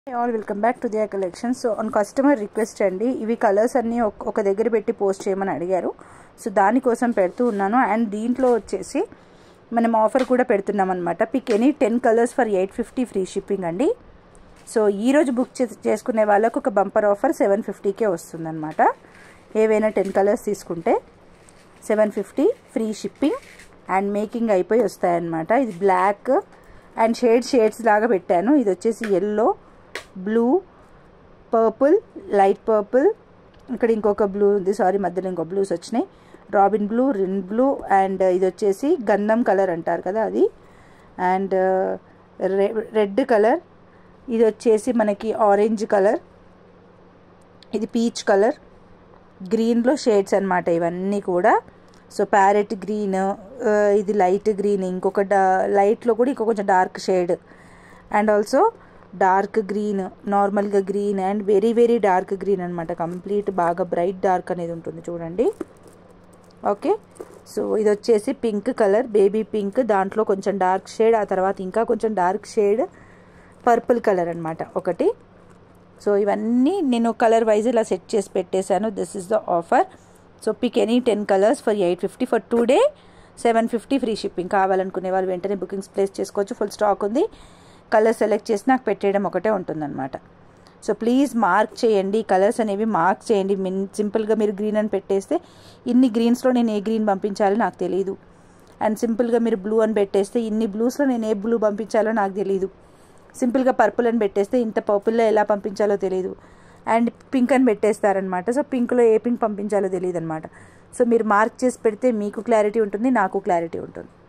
All welcome back to their collection. So on customer request అండి, ఇవి colours అన్నీ ఒక దగ్గర పెట్టి పోస్ట్ చేయమని అడిగారు. సో దానికోసం పెడుతూ ఉన్నాను. అండ్ దీంట్లో వచ్చేసి మనం ఆఫర్ కూడా పెడుతున్నాం అనమాట. Pick any 10 colours for 850 free shipping అండి. సో ఈరోజు బుక్ చేసుకునే వాళ్ళకు ఒక బంపర్ ఆఫర్ 750కే వస్తుందన్నమాట. ఏవైనా 10 కలర్స్ తీసుకుంటే 750 ఫ్రీ షిప్పింగ్ అండ్ మేకింగ్ అయిపోయి వస్తాయన్నమాట. ఇది బ్లాక్ అండ్ షేడ్స్ లాగా పెట్టాను. ఇది వచ్చేసి yellow, blue, purple, light purple, ఇక్కడ ఇంకొక బ్లూ ఉంది, సారీ మధ్యలో ఇంకో బ్లూస్ వచ్చినాయి, రాబిన్ బ్లూ, రిన్ బ్లూ, అండ్ ఇది వచ్చేసి గంధం కలర్ అంటారు కదా అది, అండ్ రెడ్ కలర్, ఇది వచ్చేసి మనకి ఆరెంజ్ కలర్, ఇది పీచ్ కలర్, గ్రీన్లో షేడ్స్ అన్నమాట ఇవన్నీ కూడా. సో ప్యారెట్ గ్రీన్, ఇది లైట్ గ్రీన్, ఇంకొక లైట్లో కూడా ఇంకొక కొంచెం dark shade, and also dark green, నార్మల్గా green, and very very dark green అనమాట. కంప్లీట్ బాగా బ్రైట్ డార్క్ అనేది ఉంటుంది చూడండి. ఓకే, సో ఇది వచ్చేసి పింక్ కలర్, బేబీ పింక్, దాంట్లో కొంచెం డార్క్ షేడ్, ఆ తర్వాత ఇంకా కొంచెం డార్క్ షేడ్ పర్పుల్ కలర్ అనమాట ఒకటి. సో ఇవన్నీ నేను కలర్ వైజ్ ఇలా సెట్ చేసి పెట్టేశాను. This is the offer. So pick any 10 colours for 850 for 2 day 750 free shipping. కావాలనుకునే వాళ్ళు వెంటనే బుకింగ్స్ ప్లేస్ చేసుకోవచ్చు. ఫుల్ స్టాక్ ఉంది. కలర్ సెలెక్ట్ చేసి నాకు పెట్టేయడం ఒకటే ఉంటుందన్నమాట. సో ప్లీజ్ మార్క్ చేయండి, కలర్స్ అనేవి మార్క్ చేయండి. సింపుల్గా మీరు గ్రీన్ అని పెట్టేస్తే ఇన్ని గ్రీన్స్లో నేను ఏ గ్రీన్ పంపించాలో నాకు తెలియదు. అండ్ సింపుల్గా మీరు బ్లూ అని పెట్టేస్తే ఇన్ని బ్లూస్లో నేను ఏ బ్లూ పంపించాలో నాకు తెలియదు. సింపుల్గా పర్పుల్ అని పెట్టేస్తే ఇంత పర్పుల్లో ఎలా పంపించాలో తెలియదు. అండ్ పింక్ అని పెట్టేస్తారనమాట. సో పింక్లో ఏ పింక్ పంపించాలో తెలియదు అనమాట. సో మీరు మార్క్ చేసి పెడితే మీకు క్లారిటీ ఉంటుంది, నాకు క్లారిటీ ఉంటుంది.